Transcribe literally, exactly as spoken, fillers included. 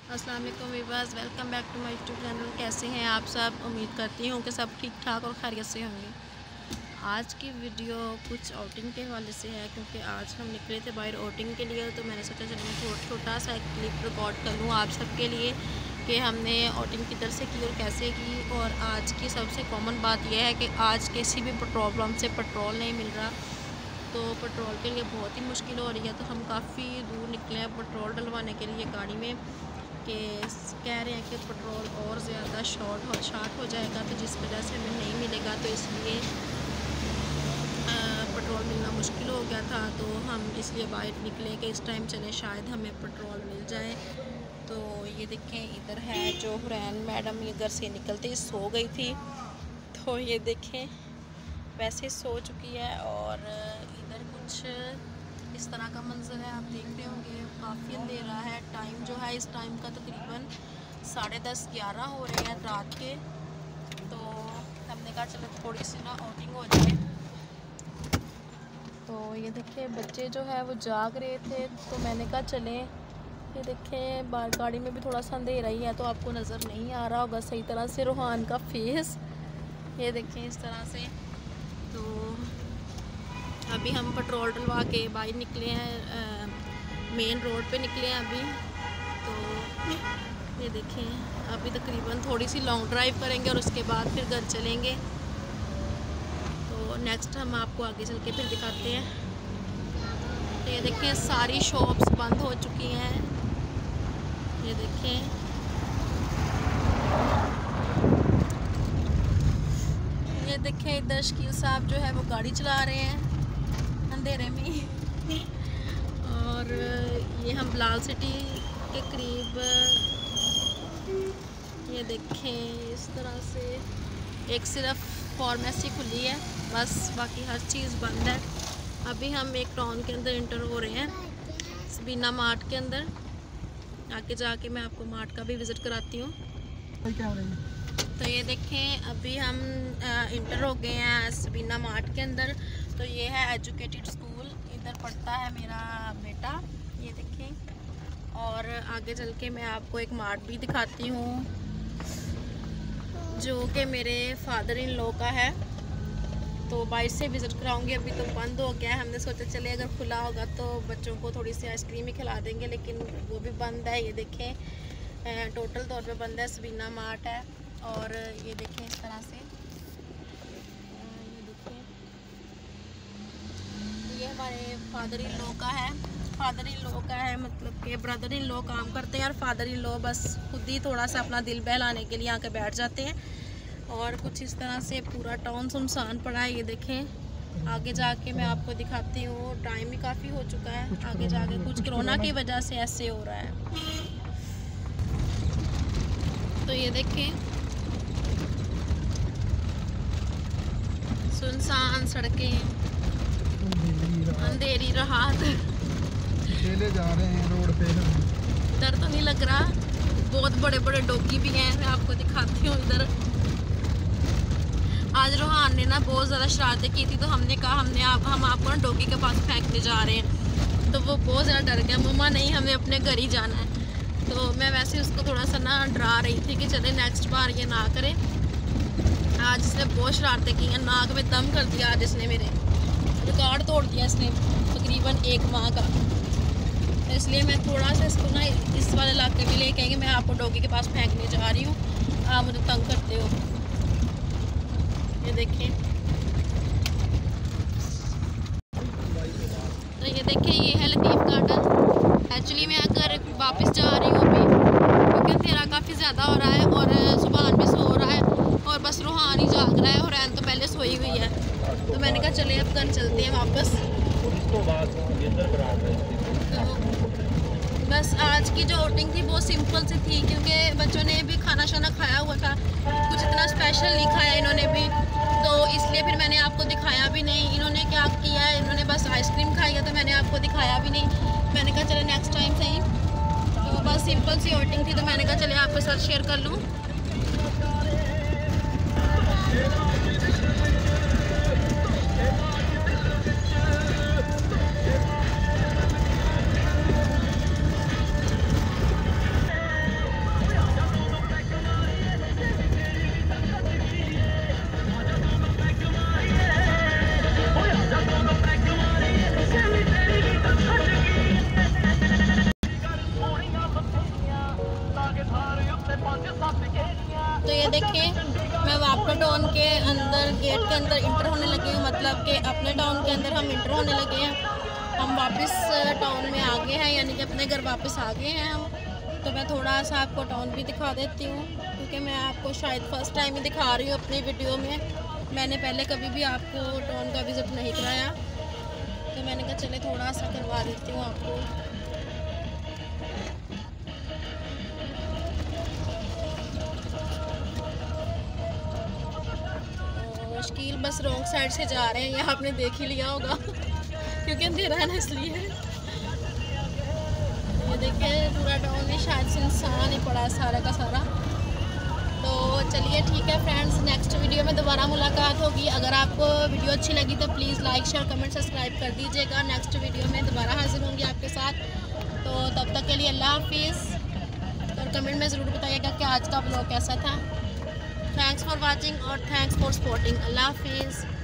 अस्सलाम वालेकुम viewers, welcome back to my YouTube channel. कैसे हैं आप सब? उम्मीद करती हूँ कि सब ठीक ठाक और खैरियत से होंगे। आज की वीडियो कुछ आउटिंग के हवाले से है, क्योंकि आज हम निकले थे बाहर आउटिंग के लिए। तो मैंने सोचा चलो मैं छोटा सा एक क्लिप रिकॉर्ड कर लूँ आप सबके लिए कि हमने आउटिंग किधर से की और कैसे की। और आज की सबसे कॉमन बात यह है कि आज किसी भी पेट्रोल पंप से पेट्रोल नहीं मिल रहा, तो पेट्रोल के लिए बहुत ही मुश्किल हो रही है। तो हम काफ़ी दूर निकले हैं पेट्रोल डलवाने के लिए गाड़ी में, कि कह रहे हैं कि पेट्रोल और ज़्यादा शॉर्ट हो शार्ट हो जाएगा, तो जिस वजह से हमें नहीं मिलेगा, तो इसलिए पेट्रोल मिलना मुश्किल हो गया था। तो हम इसलिए बाहर निकले कि इस टाइम चले शायद हमें पेट्रोल मिल जाए। तो ये देखें, इधर है जो हुरैन मैडम, ये घर से निकलते ही सो गई थी। तो ये देखें वैसे सो चुकी है। और इधर कुछ इस तरह का मंजर है, आप देख रहे होंगे। काफ़ी अंधेरा है, टाइम जो है इस टाइम का तकरीबन साढ़े दस ग्यारह हो रहे हैं रात के। तो हमने कहा चलो थोड़ी सी ना आउटिंग हो जाए। तो ये देखिए बच्चे जो है वो जाग रहे थे, तो मैंने कहा चलें। ये देखें बाहर गाड़ी में भी थोड़ा सा अंधेरा ही है, तो आपको नज़र नहीं आ रहा होगा सही तरह से रूहान का फेस। ये देखें इस तरह से। तो अभी हम पेट्रोल डलवा के बाहर निकले हैं, मेन रोड पे निकले हैं अभी। तो ये देखें अभी तकरीबन थोड़ी सी लॉन्ग ड्राइव करेंगे और उसके बाद फिर घर चलेंगे। तो नेक्स्ट हम आपको आगे चल के फिर दिखाते हैं। तो ये देखें सारी शॉप्स बंद हो चुकी हैं। ये देखें ये देखें इधर शकील साहब जो है वो गाड़ी चला रहे हैं अंधेरे में। और ये हम बिलाल सिटी के करीब, ये देखें इस तरह से एक सिर्फ फार्मेसी खुली है बस, बाकी हर चीज़ बंद है। अभी हम एक टाउन के अंदर इंटर हो रहे हैं, सबीना मार्ट के अंदर। आगे जाके मैं आपको मार्ट का भी विज़िट कराती हूँ। तो ये देखें अभी हम इंटर हो गए हैं सबीना मार्ट के अंदर। तो ये है एजुकेटेड स्कूल, इधर पढ़ता है मेरा बेटा, ये देखें। और आगे चल के मैं आपको एक मार्ट भी दिखाती हूँ जो कि मेरे फादर इन लॉ का है। तो बाहर से विज़िट कराऊंगी, अभी तो बंद हो गया है। हमने सोचा चले अगर खुला होगा तो बच्चों को थोड़ी सी आइसक्रीम ही खिला देंगे, लेकिन वो भी बंद है। ये देखें टोटल तौर पे बंद है, सबीना मार्ट है। और ये देखें इस तरह से, ये देखें ये हमारे फादर इन लॉ का है। फादर इन लॉ का है मतलब कि ब्रदर इन लॉ काम करते हैं और फादर इन लॉ बस खुद ही थोड़ा सा अपना दिल बहलाने के लिए आके बैठ जाते हैं। और कुछ इस तरह से पूरा टाउन सुनसान पड़ा है। ये देखें आगे जाके मैं आपको दिखाती हूँ। टाइम भी काफ़ी हो चुका है, आगे जाके कुछ कोरोना की वजह से ऐसे हो रहा है। तो ये देखें सुनसान सड़कें, अंधेरी रात, चले जा रहे हैं रोड पे। डर तो नहीं लग रहा, बहुत बड़े बड़े डॉगी भी हैं। मैं आपको दिखाती हूँ इधर। आज रोहान ने ना बहुत ज़्यादा शरारतें की थी, तो हमने कहा हमने आप हम आपको ना डॉगी के पास फेंकने जा रहे हैं। तो वो बहुत ज़्यादा डर गया, मम्मा नहीं हमें अपने घर ही जाना है। तो मैं वैसे उसको थोड़ा सा ना डरा रही थी कि चले नेक्स्ट बार ये ना करें। आज इसने बहुत शरारतें की हैं, नाक में दम कर दिया आज इसने, मेरे रिकॉर्ड तोड़ दिया इसने तकरीबन एक माह का। तो इसलिए मैं थोड़ा सा इसको ना इस वाले इलाके में ले कहेंगे मैं आपको डॉगी के पास फेंकने जा रही हूँ, आप मुझे तंग करते हो। ये देखें, तो ये देखें ये है लतीफ़ गार्डन। एक्चुअली मैं अगर वापस जा रही हूँ अभी, क्योंकि अंधेरा काफ़ी ज़्यादा हो रहा है और सुबह भी सो रहा है और बस रूहान ही जाग रहा है। हुरैन तो पहले सोई हुई है। तो मैंने कहा चले अब घर चलते हैं वापस। तो बस आज की जो आउटिंग थी बहुत सिंपल सी थी, क्योंकि बच्चों ने भी खाना शाना खाया हुआ था, कुछ इतना स्पेशल नहीं खाया इन्होंने भी, तो इसलिए फिर मैंने आपको दिखाया भी नहीं। इन्होंने क्या किया है, इन्होंने बस आइसक्रीम खाई है, तो मैंने आपको दिखाया भी नहीं। मैंने कहा चले नेक्स्ट टाइम सही। तो बस सिंपल सी आउटिंग थी, तो मैंने कहा चले आपके साथ शेयर कर लूँ। तो ये देखिए मैं वापस टाउन के अंदर गेट के अंदर इंटर होने लगी हूँ, मतलब कि अपने टाउन के अंदर हम इंटर होने लगे हैं। हम वापस टाउन में आ गए हैं, यानी कि अपने घर वापस आ गए हैं हम। तो मैं थोड़ा सा आपको टाउन भी दिखा देती हूँ, क्योंकि मैं आपको शायद फर्स्ट टाइम ही दिखा रही हूँ अपनी वीडियो में। मैंने पहले कभी भी आपको टाउन का विज़िट नहीं कराया, तो मैंने कहा चले थोड़ा सा करवा देती हूँ आपको। मुश्किल बस रॉन्ग साइड से जा रहे हैं, ये आपने देख ही लिया होगा क्योंकि अंधेरा है ना, इसलिए। ये देखिए पूरा टाउन में शायद से इंसान ही पड़ा है सारा का सारा। तो चलिए ठीक है फ्रेंड्स, नेक्स्ट वीडियो में दोबारा मुलाकात होगी। अगर आपको वीडियो अच्छी लगी तो please like share comment subscribe कर दीजिएगा। नेक्स्ट वीडियो में दोबारा हाजिर होंगी आपके साथ। तो तब तक के लिए अल्लाह हाफिज़, और कमेंट में ज़रूर बताइएगा कि आज का ब्लॉग कैसा था। थैंक्स फॉर वॉचिंग और थैंक्स फॉर सपोर्टिंग। अल्लाह हाफिज़।